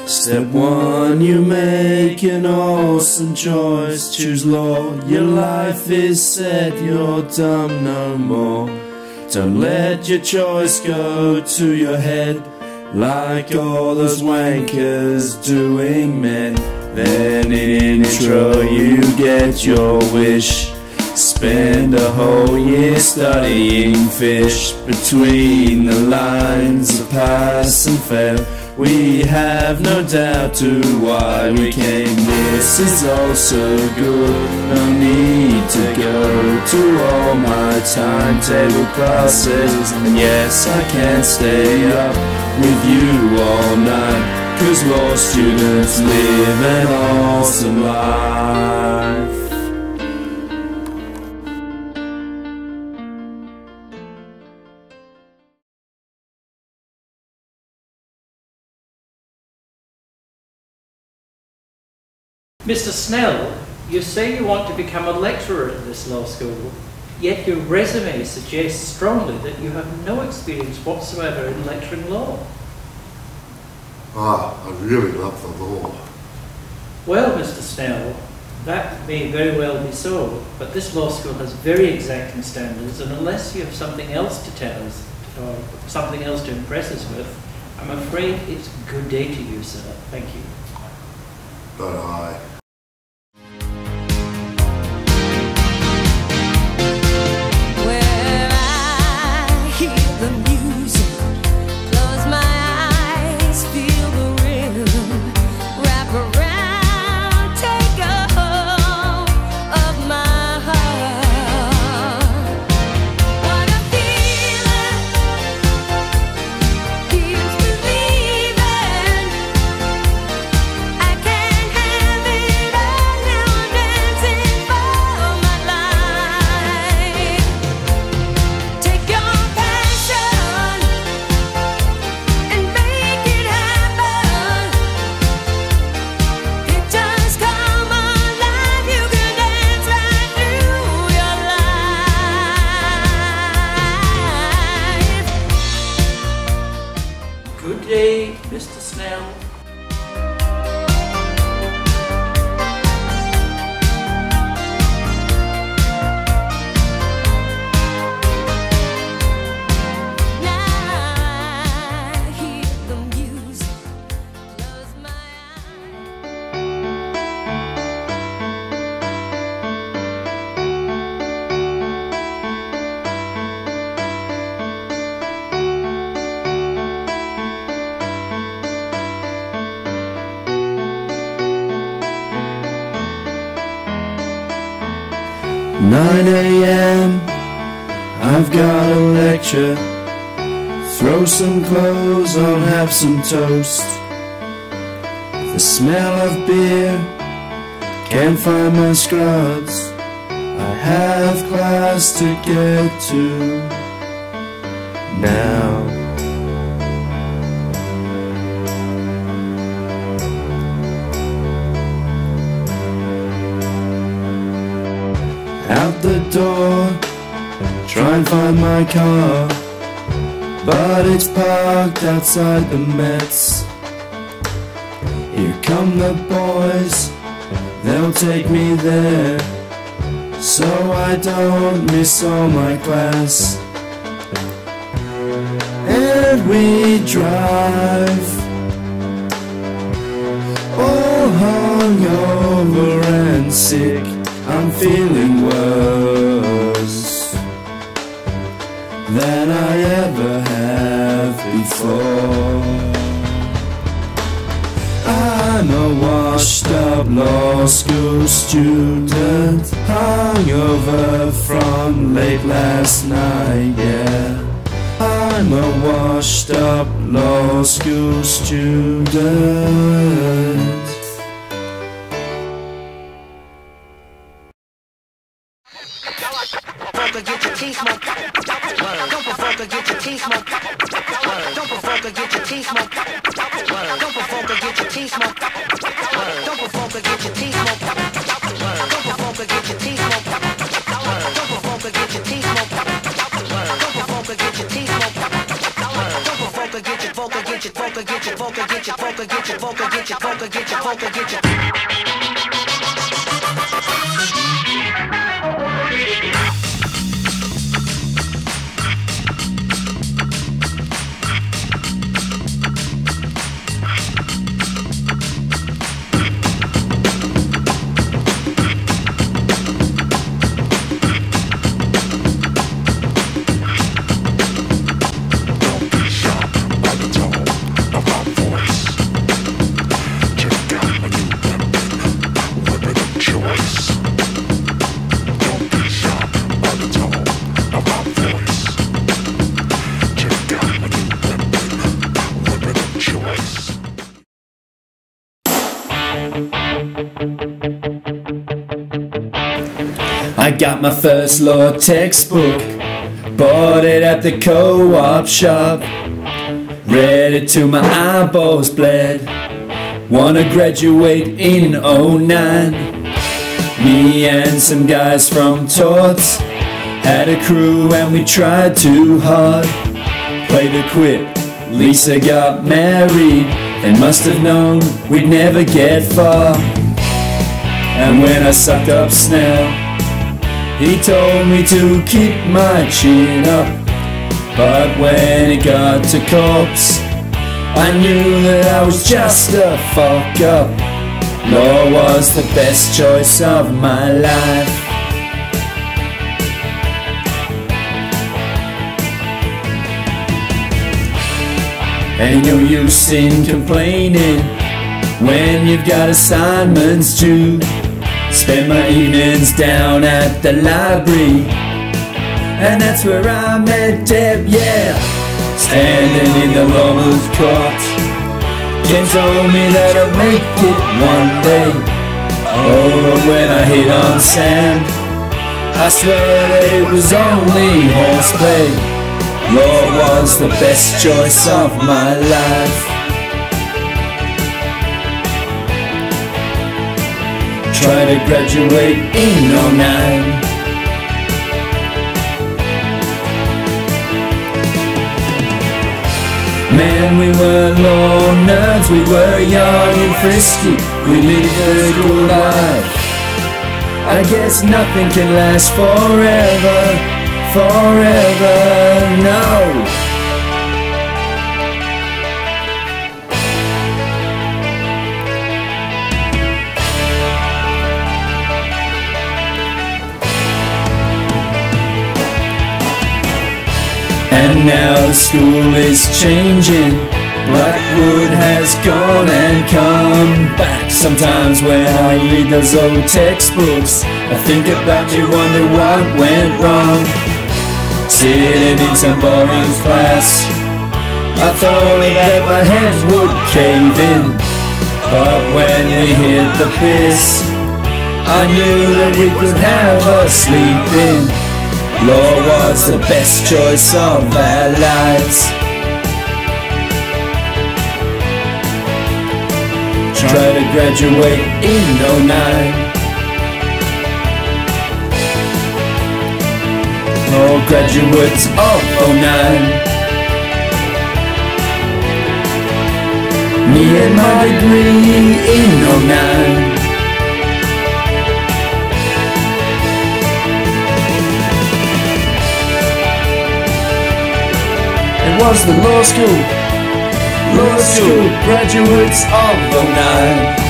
Step one, you make an awesome choice. Choose law, your life is set, you're dumb no more. Don't let your choice go to your head, like all those wankers doing men. Then in intro you get your wish. Spend a whole year studying fish. Between the lines of pass and fail, we have no doubt to why we came. This is also good, no need to go to all my timetable classes. And yes, I can't stay up with you all night, 'cause law students live an awesome life. Mr. Snell, you say you want to become a lecturer at this law school, yet your resume suggests strongly that you have no experience whatsoever in lecturing law. I really love the law. Well, Mr. Snell, that may very well be so, but this law school has very exacting standards, and unless you have something else to tell us, or something else to impress us with, I'm afraid it's good day to you, sir. Thank you. But I... Good day, Mr. Snell. Nine AM, I've got a lecture. Throw some clothes on, have some toast. The smell of beer, can't find my scrubs. I have class to get to now. Out the door, try and find my car, but it's parked outside the Mets. Here come the boys, they'll take me there, so I don't miss all my class. And we drive, all hungover and sick. I'm feeling worse than I ever have before. I'm a washed up law school student, hungover from late last night, yeah. I'm a washed up law school student. Get your teeth smoked. Don't provoke or get your teeth smoked. Don't provoke or get your teeth smoked. Don't provoke or get your teeth smoked. Don't provoke or get your teeth smoked. Don't provoke or get your teeth smoked. Don't provoke or get your teeth smoked. Don't provoke or get your teeth smoked. Don't provoke or get your your vocal, get your vocal, get your vocal, get your vocal, get your vocal, get your vocal, get your. I got my first law textbook, bought it at the co-op shop, read it till my eyeballs bled. Wanna graduate in '09. Me and some guys from TULS had a crew and we tried too hard. Played to quit, Lisa got married, and must have known we'd never get far. And when I sucked up Snell, he told me to keep my chin up. But when it got to corpse, I knew that I was just a fuck up. Law was the best choice of my life. Ain't no use in complaining when you've got assignments due. Spend my evenings down at the library, and that's where I met Deb, yeah. Standing in the lawman's court, Ken told me that I'd make it one day. Oh, when I hit on sand, I swear that it was only horseplay. Law was the best choice of my life. Try to graduate in '09. Man, we were law nerds, we were young and frisky, we lived a good life. I guess nothing can last forever, forever, no. And now the school is changing, Blackwood has gone and come back. Sometimes when I read those old textbooks, I think about you, wonder what went wrong. Sitting in some boring class, I thought that my hands would cave in, but when we hit the piss, I knew that we could have a sleep in. Law was the best choice of our lives. Try to graduate in '09. All graduates of '09. Me and my degree in '09. It was the law school graduates of '09.